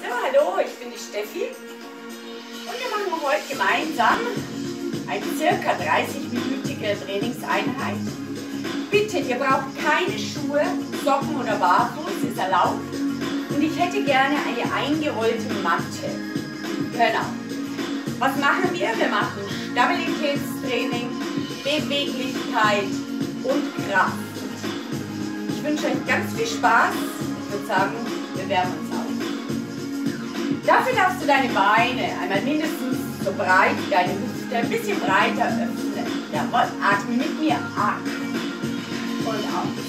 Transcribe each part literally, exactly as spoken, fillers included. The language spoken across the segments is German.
So, hallo, ich bin die Steffi und wir machen heute gemeinsam eine circa dreißig-minütige Trainingseinheit. Bitte, ihr braucht keine Schuhe, Socken oder Barfuß, ist erlaubt. Und ich hätte gerne eine eingerollte Matte. Genau. Was machen wir? Wir machen Stabilitätstraining, Beweglichkeit und Kraft. Ich wünsche euch ganz viel Spaß. Ich würde sagen, wir wärmen uns auf. Dafür darfst du deine Beine einmal mindestens so breit wie deine Hüfte, ein bisschen breiter öffnen. Jawohl, atme mit mir ein und aus.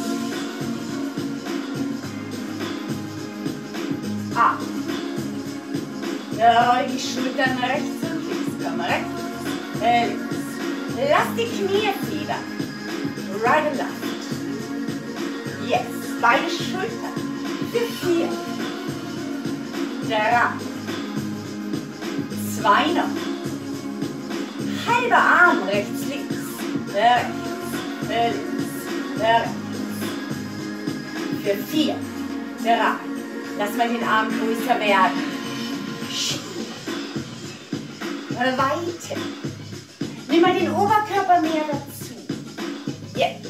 Ab. Roll die Schultern rechts und links. Komm rechts, äh, links. Lass die Knie federn. Right and left. Yes. Beide Schultern. Für vier. Drei. Zwei noch. Halber Arm rechts, links. Rechts, links, rechts. Für vier. Drei. Lass mal den Arm größer werden. Weite. Nimm mal den Oberkörper mehr dazu. Jetzt.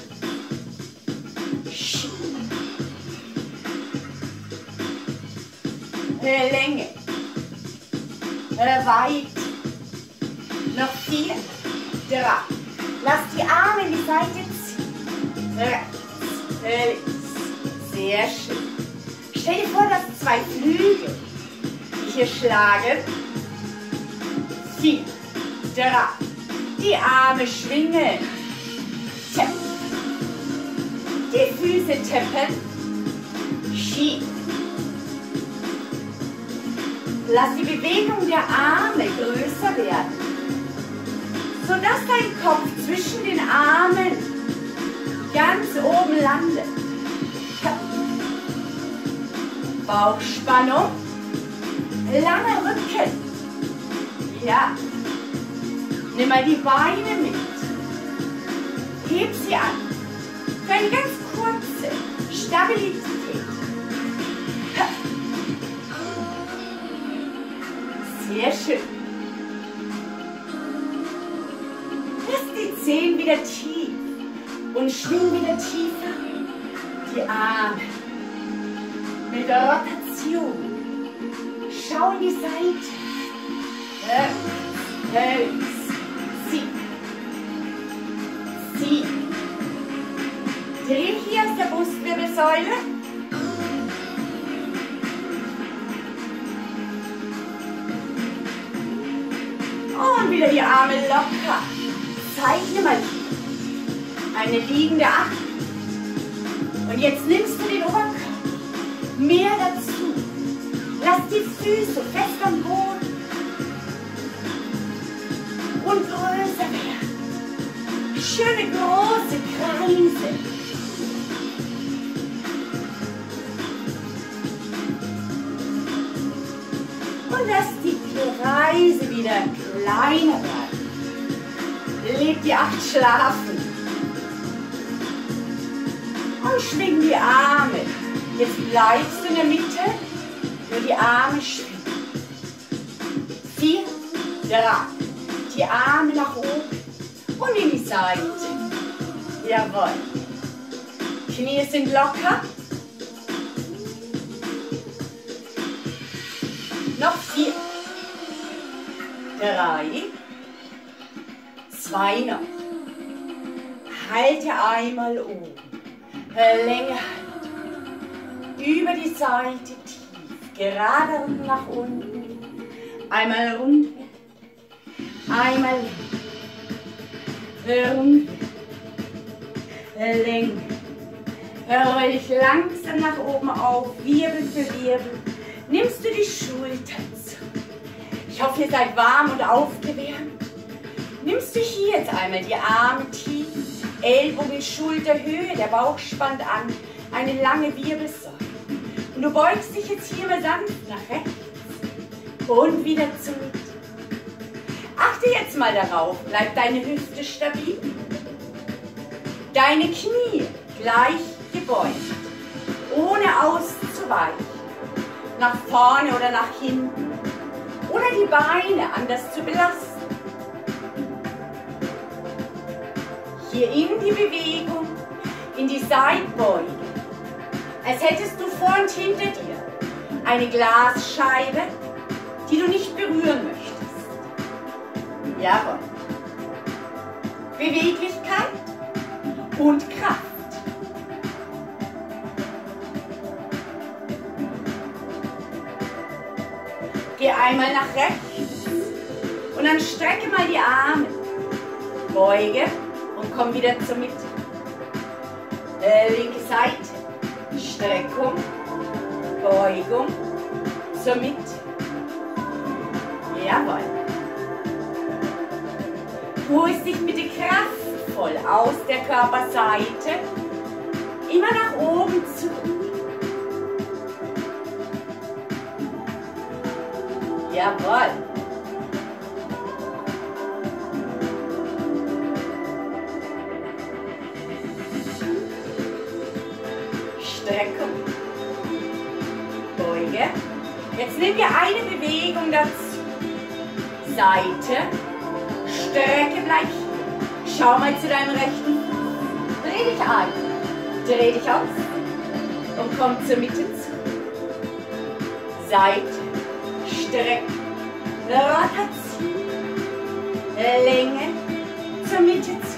Länge. Weit. Noch vier. Drei. Lass die Arme in die Seite ziehen. Rechts. Links. Sehr schön. Stell dir vor, dass zwei Flügel, die hier schlagen. Vier, drei. Die Arme schwingen. Tipp. Die Füße tippen. Schieb. Lass die Bewegung der Arme größer werden, sodass dein Kopf zwischen den Armen ganz oben landet. Bauchspannung, langer Rücken. Ja, nimm mal die Beine mit. Heb sie an. Für eine ganz kurze Stabilität. Sehr schön. Lass die Zehen wieder tief und schwing wieder tiefer. Die Arme mit der Rotation. Schau in die Seite. Rechts, zieh. Zieh. Dreh hier aus der Brustwirbelsäule. Und wieder die Arme locker. Zeichne mal eine liegende Acht. Und jetzt nimmst du den Oberkörper mehr dazu. Lass die Füße fest am Boden. Und größer werden. Schöne große Kreise. Und lass die Kreise wieder kleiner werden. Leg die Acht schlafen. Und schwing die Arme. Jetzt bleibst du in der Mitte. Nur die Arme schwingen. Vier, drei. Die Arme nach oben und in die Seite. Jawohl. Knie sind locker. Noch vier. Drei. Zwei noch. Halte einmal oben. Länge halten. Über die Seite tief. Gerade und nach unten. Einmal rund. Einmal rund. Länge. Roll dich langsam nach oben auf. Wirbel für Wirbel. Nimmst du die Schultern zu. Ich hoffe, ihr seid warm und aufgewärmt. Nimmst du hier jetzt einmal die Arme tief, Ellbogen, Schulterhöhe, der Bauch spannt an, eine lange Wirbelsäule. Und du beugst dich jetzt hier mal sanft nach rechts und wieder zur Mitte. Achte jetzt mal darauf, bleibt deine Hüfte stabil, deine Knie gleich gebeugt, ohne auszuweichen. nach vorne oder nach hinten oder die Beine anders zu belasten. Hier in die Bewegung, in die Seitbeuge, als hättest du vor und hinter dir eine Glasscheibe, die du nicht berühren möchtest. Jawohl. Beweglichkeit und Kraft. Geh einmal nach rechts und dann strecke mal die Arme. Beuge und komm wieder zur Mitte. Äh, linke Seite. Streckung. Beugung. Zur Mitte. Jawohl. Du holst dich bitte kraftvoll aus der Körperseite immer nach oben zurück. Jawohl. Streckung. Beuge. Jetzt nehmen wir eine Bewegung dazu. Seite. Strecke, bleib hier. Schau mal zu deinem rechten Fuß. Dreh dich ein. Dreh dich aus. Und komm zur Mitte zu. Seite. Strecke. Rotation. Länge. Zur Mitte zu.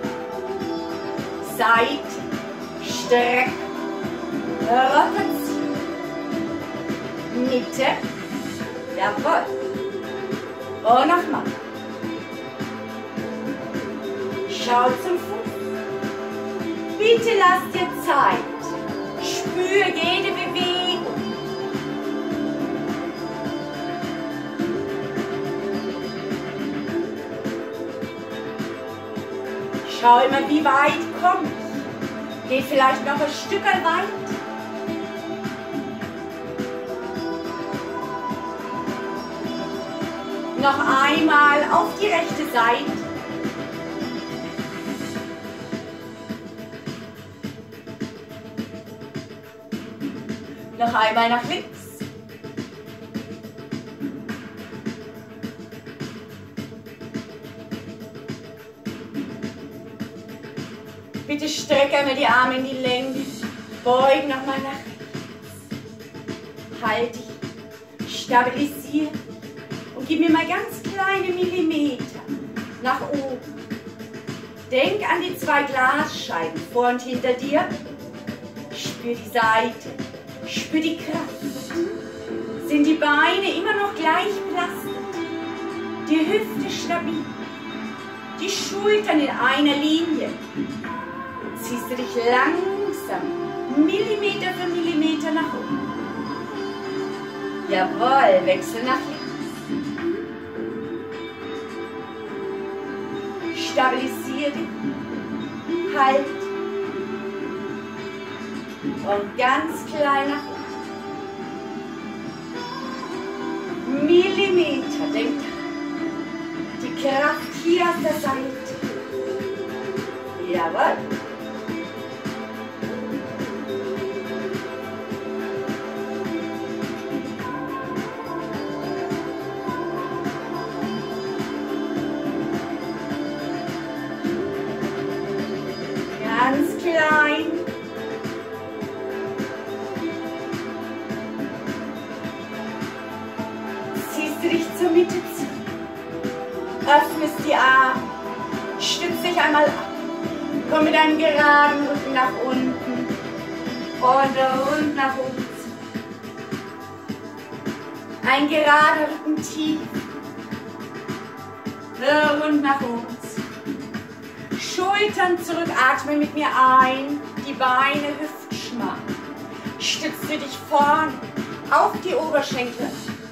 Seite. Strecke. Rotation. Mitte. Jawohl. Und nochmal. Schau zum Fuß. Bitte lass dir Zeit. Spür jede Bewegung. Schau immer, wie weit komme ich. Geht vielleicht noch ein Stück weit. Noch einmal auf die rechte Seite. Noch einmal nach links. Bitte strecke einmal die Arme in die Länge. Beug nochmal nach rechts. Halt dich. Stabilisiere. Und gib mir mal ganz kleine Millimeter nach oben. Denk an die zwei Glasscheiben vor und hinter dir. Spür die Seite. Spür die Kraft. Sind die Beine immer noch gleich belastet? Die Hüfte stabil. Die Schultern in einer Linie. Ziehst du dich langsam, Millimeter für Millimeter nach oben. Jawohl, wechsel nach links. Stabilisiere dich. Halt. Und ganz klein nach oben. Millimeter, denk dran. Die Kraft hier auf der Seite. Jawohl. Ganz klein. Ziehst du dich zur Mitte zu. Öffnest die Arme. Stütz dich einmal ab. Komm mit deinem geraden Rücken nach unten. Und rund nach oben. Ein gerader Rücken tief. Rund nach oben. Schultern zurück, atme mit mir ein, die Beine hüftschmal. Stütze dich vorne auf die Oberschenkel.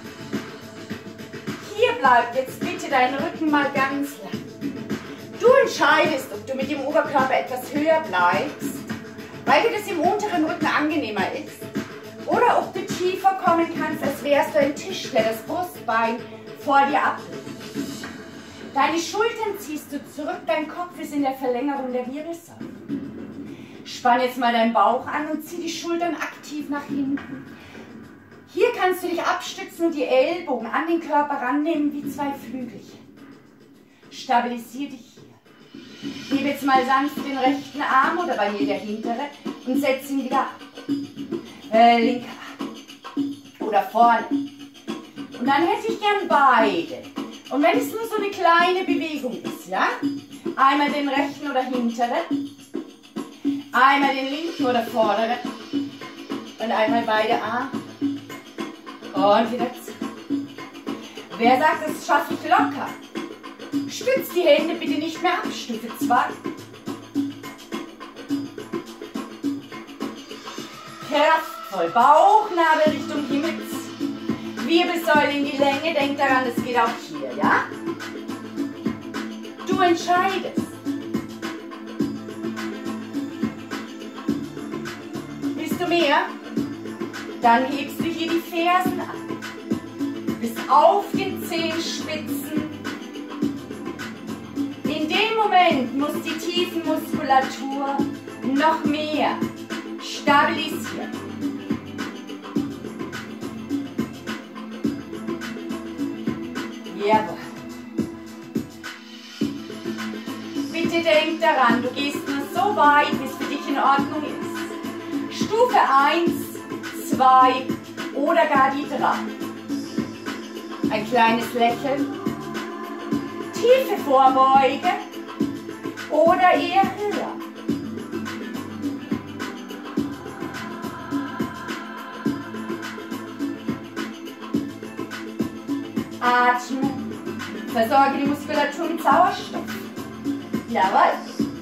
Hier bleibt jetzt bitte dein Rücken mal ganz lang. Du entscheidest, ob du mit dem Oberkörper etwas höher bleibst, weil dir das im unteren Rücken angenehmer ist, oder ob du tiefer kommen kannst, als wärst du ein Tisch, der das Brustbein vor dir ablegt. Deine Schultern ziehst du zurück, dein Kopf ist in der Verlängerung der Wirbelsäule. Spann jetzt mal deinen Bauch an und zieh die Schultern aktiv nach hinten. Hier kann kannst du dich abstützen und die Ellbogen an den Körper rannehmen wie zwei Flügelchen. Stabilisier dich hier. Hebe jetzt mal sanft den rechten Arm oder bei mir der hintere und setz ihn wieder ab. Äh, linker Arm. Oder vorne. Und dann hätte ich gern beide. Und wenn es nur so eine kleine Bewegung ist, ja? Einmal den rechten oder hinteren. Einmal den linken oder vorderen. Und einmal beide Arme. Und wieder zu. Wer sagt, das schaffe ich locker? Stütz die Hände bitte nicht mehr ab. Stufe zwei. Kraftvoll. Bauchnabel Richtung Himmels. Wirbelsäule in die Länge. Denk daran, das geht auch hier, ja? Du entscheidest. Willst du mehr? Dann hebst du hier die Fersen an. Bis auf den Zehenspitzen. In dem Moment muss die Tiefenmuskulatur noch mehr stabilisieren. Jawohl. Bitte denk daran, du gehst nur so weit, wie es für dich in Ordnung ist. Stufe eins, zwei oder gar die drei. Ein kleines Lächeln. Tiefe Vorbeuge oder eher höher. Atme. Versorge die Muskulatur mit Sauerstoff. Jawohl.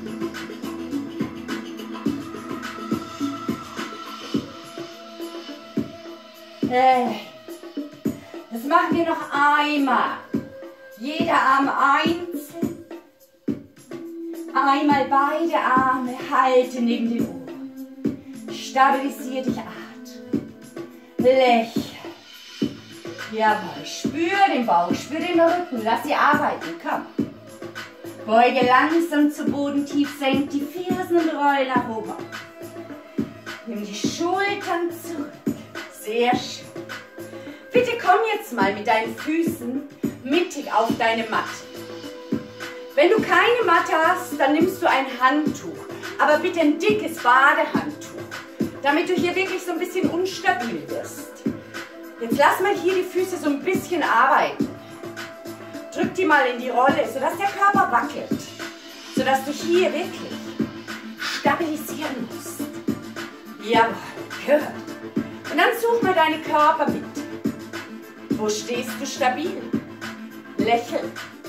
Hey. Das machen wir noch einmal. Jeder Arm einzeln. Einmal beide Arme halten neben den Ohren. Stabilisier dich, atme. Lächle. Jawohl, spür den Bauch, spür den Rücken, lass sie arbeiten, komm. Beuge langsam zu Boden, tief senk die Fersen und roll nach oben. Nimm die Schultern zurück, sehr schön. Bitte komm jetzt mal mit deinen Füßen mittig auf deine Matte. Wenn du keine Matte hast, dann nimmst du ein Handtuch, aber bitte ein dickes Badehandtuch, damit du hier wirklich so ein bisschen unstabil wirst. Jetzt lass mal hier die Füße so ein bisschen arbeiten. Drück die mal in die Rolle, sodass der Körper wackelt. Sodass du hier wirklich stabilisieren musst. Jawohl, gehört. Und dann such mal deine Körpermitte. Wo stehst du stabil? Lächeln.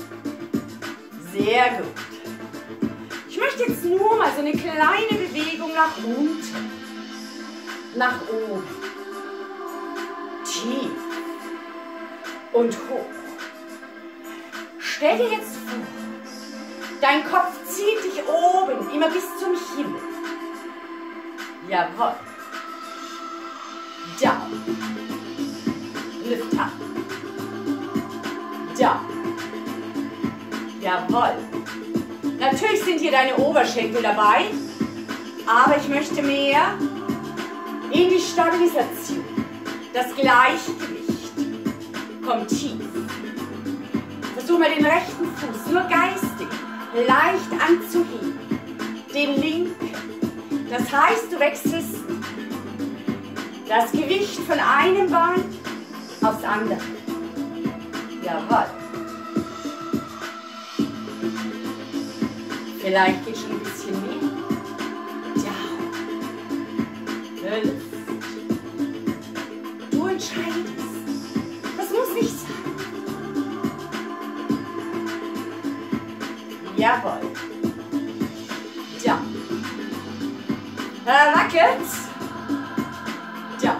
Sehr gut. Ich möchte jetzt nur mal so eine kleine Bewegung nach unten. Nach oben. Tief und hoch. Stell dir jetzt vor, dein Kopf zieht dich oben, immer bis zum Himmel. Jawohl. Down. Lift up. Down. Jawohl. Natürlich sind hier deine Oberschenkel dabei, aber ich möchte mehr in die Stabilisation. Das Gleichgewicht. Komm tief. Versuch mal den rechten Fuß nur geistig leicht anzuheben. Den linken. Das heißt, du wechselst das Gewicht von einem Bein aufs andere. Jawohl. Vielleicht geht schon ein bisschen mehr. Ja. Lift. Du entscheidest. Das muss nicht sein. Jawohl. Ja. Äh, wackelt. Ja.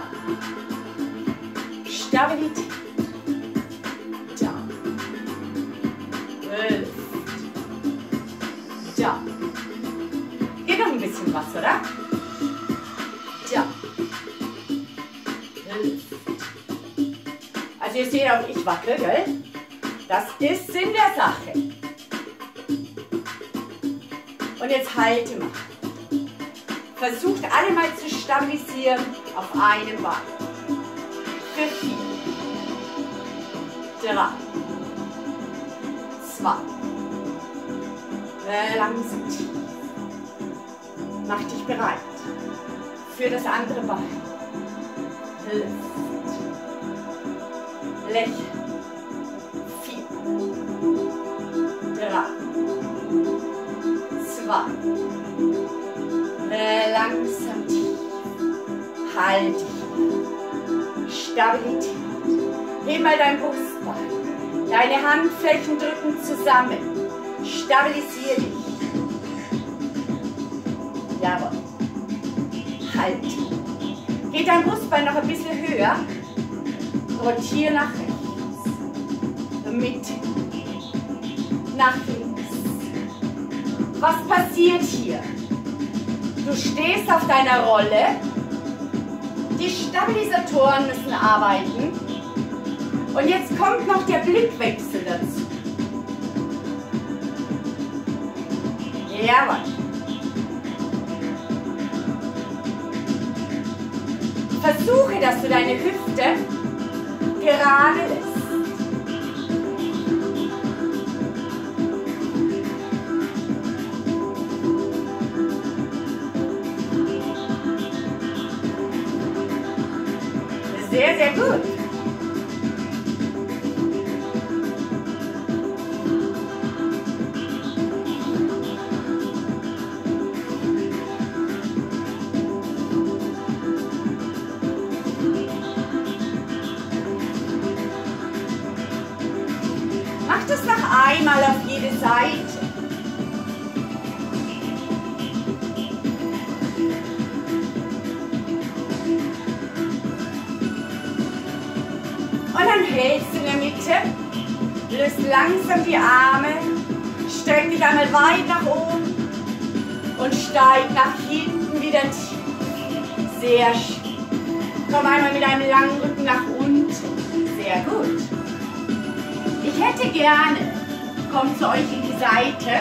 Stabilität. Ja. Lift. Ja. Geht noch ein bisschen was, oder? Ja. Lift. Also ihr seht auch, ich wackel, gell? Das ist Sinn der Sache. Und jetzt halte mal. Versucht alle mal zu stabilisieren auf einem Bein. für vier, drei, zwei, langsam tief. Mach dich bereit für das andere Bein. Lift. Lächeln. Vier, drei, zwei, langsam tief. Halt dich. Stabilität. Heb mal dein Brustbein. Deine Handflächen drücken zusammen. Stabilisier dich. Jawohl. Halt. Geht dein Brustbein noch ein bisschen höher. Rotier nach rechts. Mitte. Nach links. Was passiert hier? Du stehst auf deiner Rolle. Die Stabilisatoren müssen arbeiten. Und jetzt kommt noch der Blickwechsel dazu. Jawohl. Versuche, dass du deine Hüfte gerade lässt. Sehr, sehr gut. Mach das noch einmal auf jede Seite. Und dann hältst du in der Mitte, löst langsam die Arme, streck dich einmal weit nach oben und steig nach hinten wieder tief. Sehr schön. Komm einmal mit einem langen Rücken nach unten. Sehr gut. Ich hätte gerne, komm zu euch in die Seite,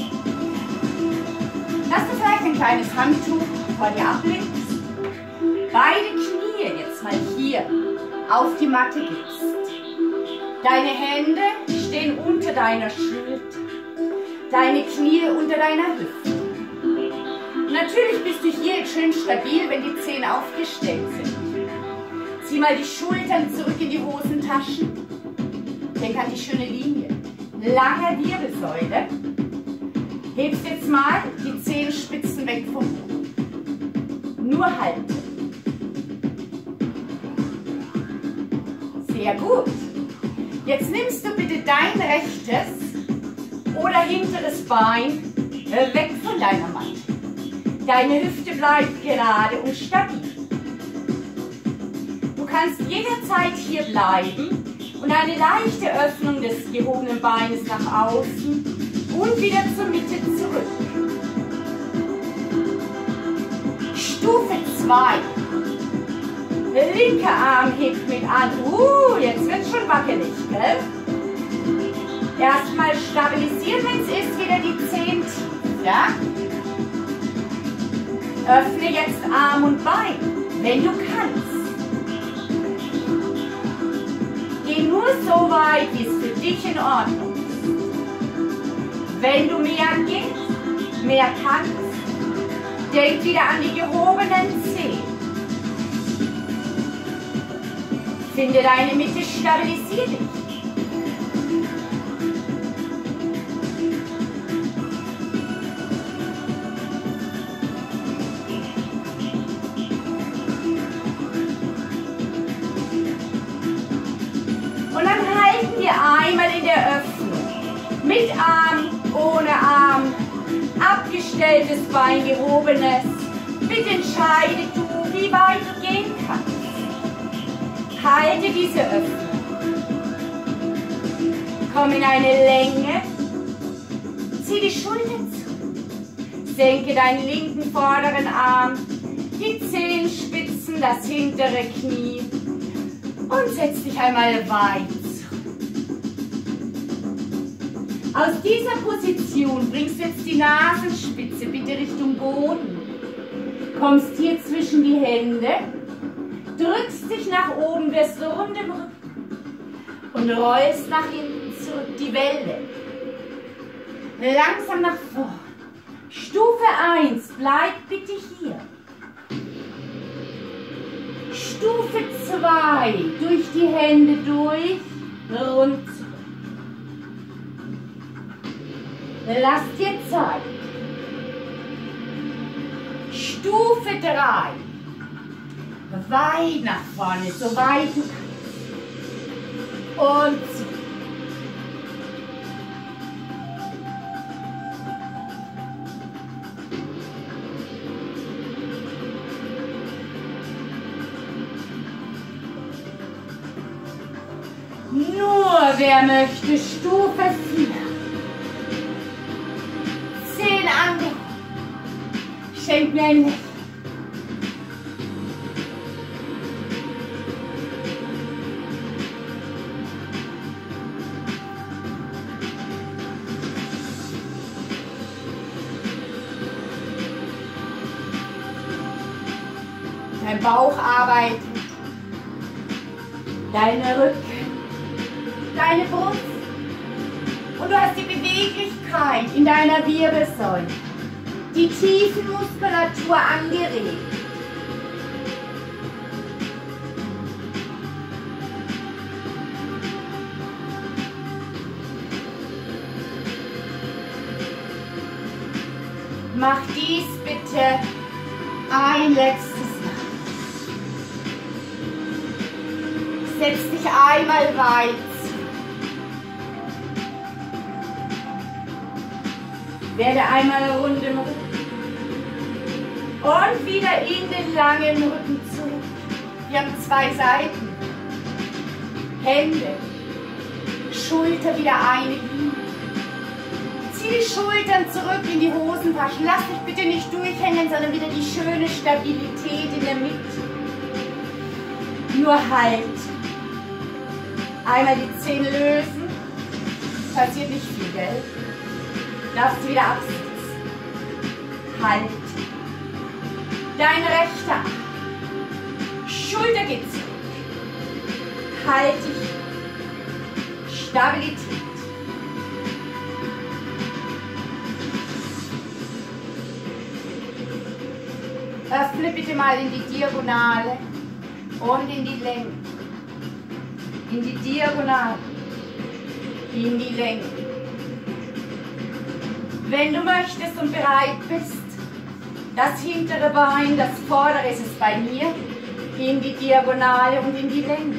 dass du vielleicht ein kleines Handtuch vor dir ablegst, beide Knie jetzt mal hier auf die Matte gibst. Deine Hände stehen unter deiner Schulter, deine Knie unter deiner Hüfte. Natürlich bist du hier jetzt schön stabil, wenn die Zehen aufgestellt sind. Zieh mal die Schultern zurück in die Hosentaschen. Denk an die schöne Linie. Lange Wirbelsäule. Hebst jetzt mal die Zehenspitzen weg vom Boden. Nur halten. Sehr gut. Jetzt nimmst du bitte dein rechtes oder hinteres Bein weg von deiner Matte. Deine Hüfte bleibt gerade und stabil. Du kannst jederzeit hier bleiben und eine leichte Öffnung des gehobenen Beines nach außen und wieder zur Mitte zurück. Stufe zwei. Der linke Arm hebt mit an. Uh, jetzt wird es schon wackelig, gell? Erstmal stabilisieren, wenn es ist, wieder die Zehen tief, ja? Öffne jetzt Arm und Bein, wenn du kannst. Geh nur so weit, wie es für dich in Ordnung ist. Wenn du mehr gehst, mehr kannst, denk wieder an die gehobenen Zehen. Finde deine Mitte, stabilisier dich. Und dann halten wir einmal in der Öffnung. Mit Arm, ohne Arm, abgestelltes Bein, gehobenes. Bitte entscheide du, wie weit du gehen kannst. Halte diese Öffnung. Komm in eine Länge. Zieh die Schultern zu. Senke deinen linken vorderen Arm, die Zehenspitzen, das hintere Knie und setz dich einmal weit zurück. Aus dieser Position bringst du jetzt die Nasenspitze bitte Richtung Boden. Kommst hier zwischen die Hände. drückst dich nach oben, wirst rund im Rücken und rollst nach hinten zurück, die Welle. Langsam nach vorn. Stufe eins, bleib bitte hier. Stufe zwei, durch die Hände durch, rund zurück. Lass dir Zeit. Stufe drei, weit nach vorne, so weit du kannst. Und zurück. Nur wer möchte, Stufe vier. Zehn andere. Schenk mir ein Lächeln. Dein Bauch arbeitet. Deine Rücken. Deine Brust und du hast die Beweglichkeit in deiner Wirbelsäule, die Tiefenmuskulatur angeregt. Mach dies bitte ein letztes Mal. Setz dich einmal weit. Werde einmal rund im Rücken und wieder in den langen Rücken zurück. Wir haben zwei Seiten. Hände, Schulter wieder eine Linie. Zieh die Schultern zurück in die Hosentaschen. Lass dich bitte nicht durchhängen, sondern wieder die schöne Stabilität in der Mitte. Nur halt. Einmal die Zähne lösen. Passiert nicht viel, gell? Darfst du wieder absitzen. Halt. Dein rechter Arm. Schulter geht zurück. Halt dich. Stabilität. Öffne bitte mal in die Diagonale und in die Länge. In die Diagonale. In die Länge. Wenn du möchtest und bereit bist, das hintere Bein, das vordere ist es bei mir, in die Diagonale und in die Länge.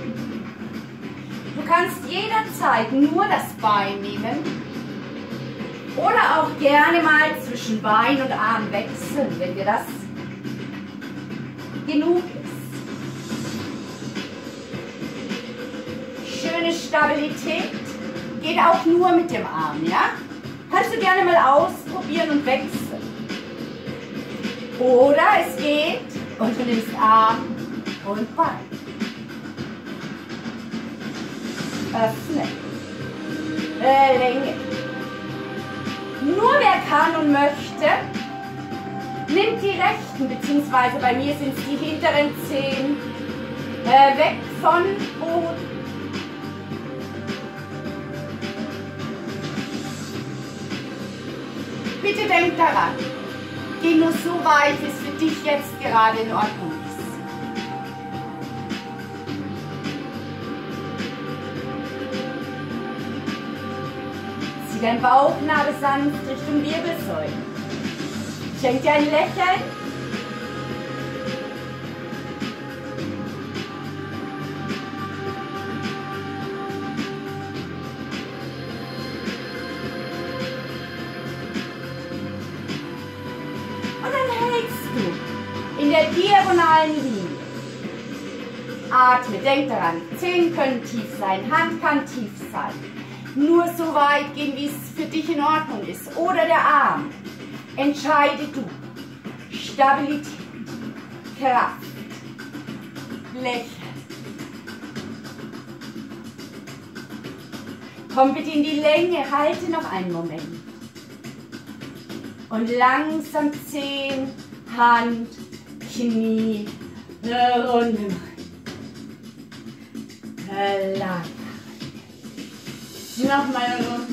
Du kannst jederzeit nur das Bein nehmen oder auch gerne mal zwischen Bein und Arm wechseln, wenn dir das genug ist. Schöne Stabilität geht auch nur mit dem Arm, ja? Kannst du gerne mal ausprobieren und wechseln. Oder es geht und du nimmst Arm und Bein. Öffne. Äh, Länge. Nur wer kann und möchte, nimmt die rechten, beziehungsweise bei mir sind es die hinteren Zehen, äh, weg von Boden. Bitte denk daran, geh nur so weit, wie es für dich jetzt gerade in Ordnung ist. Zieh dein Bauchnabel sanft Richtung Wirbelsäule. Schenk dir ein Lächeln. In der diagonalen Linie. Atme, denk daran, Zehen können tief sein, Hand kann tief sein. Nur so weit gehen, wie es für dich in Ordnung ist. Oder der Arm. Entscheide du. Stabilität, Kraft, Lächeln. Komm bitte in die Länge, halte noch einen Moment. Und langsam Zehen, Hand, Knie, Eine Runde machen. Lang. Nochmal eine Runde.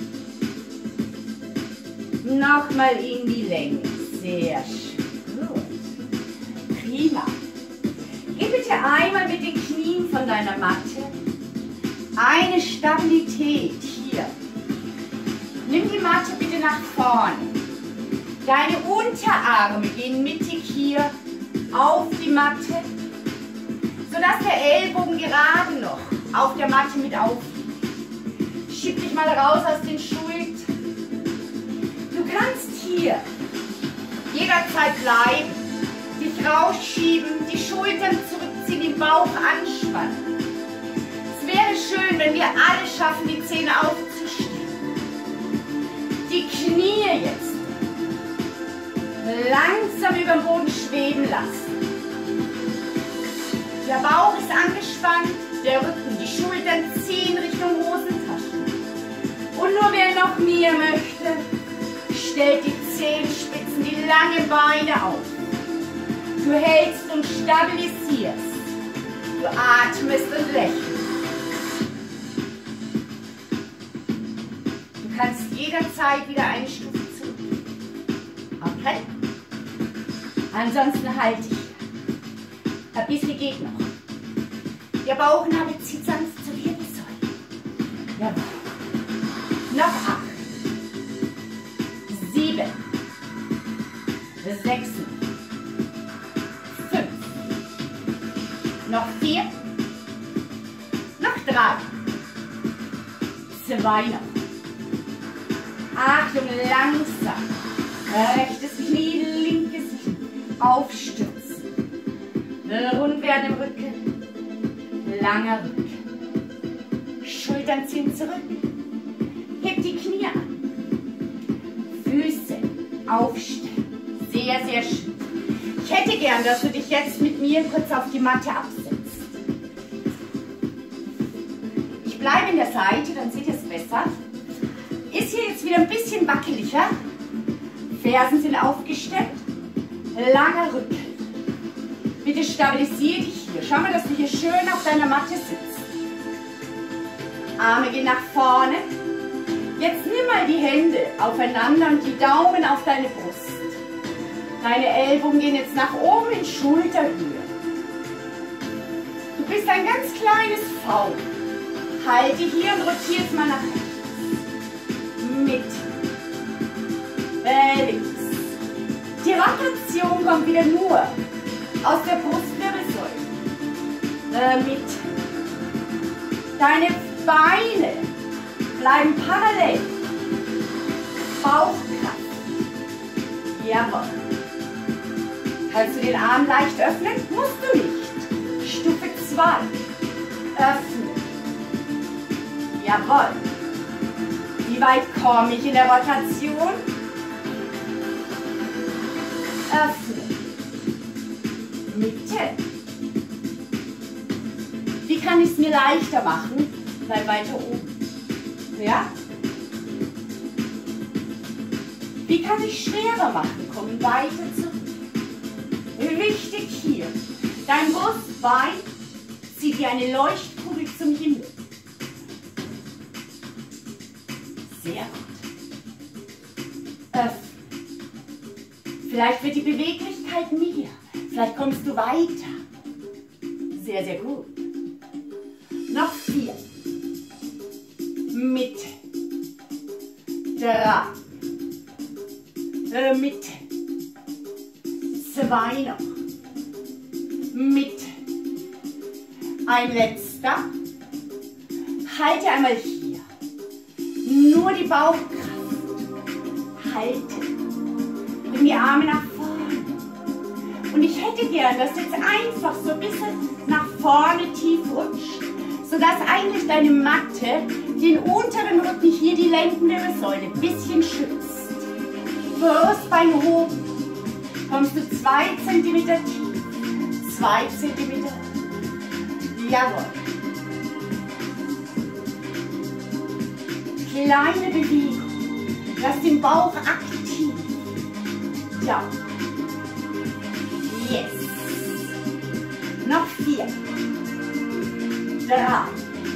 Nochmal in die Länge. Sehr schön. Gut. Prima. Geh bitte einmal mit den Knien von deiner Matte. Eine Stabilität hier. Nimm die Matte bitte nach vorne. Deine Unterarme gehen mittig hier auf die Matte, sodass der Ellbogen gerade noch auf der Matte mit aufliegt. Schieb dich mal raus aus den Schultern. Du kannst hier jederzeit bleiben, dich rausschieben, die Schultern zurückziehen, den Bauch anspannen. Es wäre schön, wenn wir alle schaffen, die Zähne aufzustellen. Die Knie jetzt langsam über den Boden schweben lassen. Der Bauch ist angespannt, der Rücken, die Schultern ziehen Richtung Hosentaschen. Und nur wer noch mehr möchte, stellt die Zehenspitzen, die langen Beine auf. Du hältst und stabilisierst. Du atmest und lächelst. Du kannst jederzeit wieder eine Stufe zurück. Okay? Ansonsten halte ich. Ein bisschen geht noch. Der Bauchnabel zieht sanft zur Wirbelsäule. Jawohl. Noch acht. Sieben. Sechs. Fünf. Noch vier. Noch drei. Zwei noch. Achtung, langsam. Rechtes Knie, linkes aufstützen. Rund werden im Rücken. Langer Rücken. Schultern ziehen zurück. Heb die Knie an. Füße aufstellen. Sehr, sehr schön. Ich hätte gern, dass du dich jetzt mit mir kurz auf die Matte absetzt. Ich bleibe in der Seite, dann seht ihr es besser. Ist hier jetzt wieder ein bisschen wackeliger. Fersen sind aufgestellt. Langer Rücken. Bitte stabilisiere dich hier. Schau mal, dass du hier schön auf deiner Matte sitzt. Arme gehen nach vorne. Jetzt nimm mal die Hände aufeinander und die Daumen auf deine Brust. Deine Ellbogen gehen jetzt nach oben in Schulterhöhe. Du bist ein ganz kleines V. Halte hier und rotiere es mal nach rechts. Mitte. Links. Die Rotation kommt wieder nur aus der Brustwirbelsäule. Äh, Mitte. Deine Beine bleiben parallel. Bauchkraft. Jawohl. Kannst du den Arm leicht öffnen? Musst du nicht. Stufe zwei. Öffnen. Jawohl. Wie weit komme ich in der Rotation? Öffnen. Mitte. Wie kann ich es mir leichter machen? Bleib weiter oben. Ja? Wie kann ich schwerer machen? Komm weiter zurück. Wichtig hier. Dein Brustbein zieht dir eine Leuchtkugel zum Himmel. Sehr gut. Öffnen. Vielleicht wird die Beweglichkeit mehr. Vielleicht kommst du weiter. Sehr, sehr gut. Noch vier. Mitte. Drei. Äh, Mitte. Zwei noch. Mitte. Ein letzter. Halte einmal hier. Nur die Bauchkraft. Halte. Bring die Arme nach vorne. Und ich hätte gern, dass du jetzt einfach so ein bisschen nach vorne tief rutscht, sodass eigentlich deine Matte den unteren Rücken hier, die Lendenwirbelsäule, ein bisschen schützt. Brustbein hoch. Kommst du zwei Zentimeter tief. Zwei Zentimeter. Jawohl. Kleine Bewegung. Lass den Bauch aktiv. Ja. Yes. Noch vier. Drei.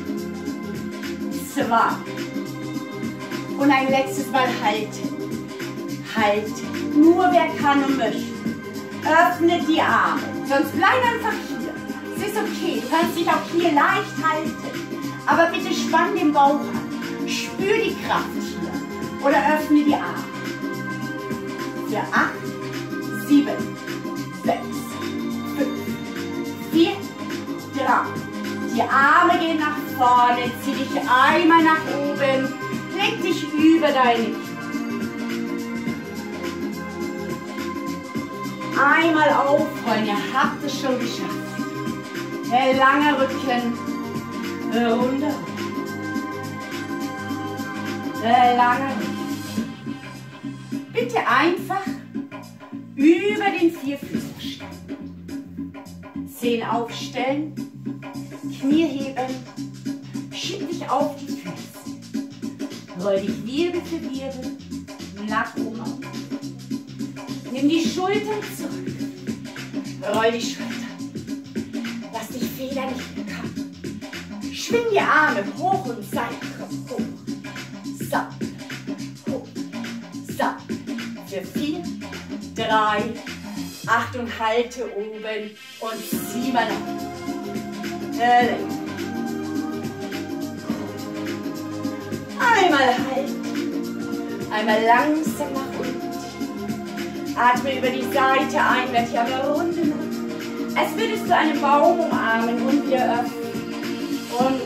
Zwei. Und ein letztes Mal halten. Halten. Nur wer kann und möchte. Öffne die Arme. Sonst bleib einfach hier. Es ist okay. Du kannst dich auch hier leicht halten. Aber bitte spann den Bauch an. Spür die Kraft hier. Oder öffne die Arme. Für acht, sieben, sechs, fünf, vier, drei. Die Arme gehen nach vorne. Zieh dich einmal nach oben. Leg dich über deine Knie. Einmal aufrollen. Ihr habt es schon geschafft. Der lange Rücken. Runter. Der lange Rücken. Bitte einfach über den Vierfüßler stellen. Zehen aufstellen. Knie heben. Schieb dich auf die Füße. Roll dich Wirbel für Wirbel nach oben auf. Nimm die Schultern zurück. Roll die Schultern. Lass dich Federn nicht bekommen. Schwing die Arme hoch und seitlich hoch. So. Hoch. So. Für vier, drei, acht und halte oben und zieh mal nach. Einmal halten. Einmal langsam nach unten. Atme über die Seite ein, werd hier aber runden. Als würdest du einen Baum umarmen und wieder öffnen. Und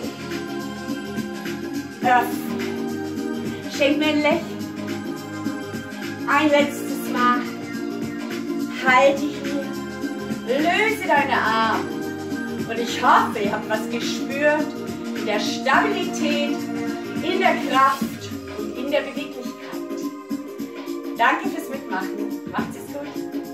öffnen. Schenk mir ein Lächeln. Ein letztes Mal. Halt dich hier. Löse deine Arme. Und ich hoffe, ihr habt was gespürt in der Stabilität, in der Kraft und in der Beweglichkeit. Danke fürs Mitmachen. Macht's es gut.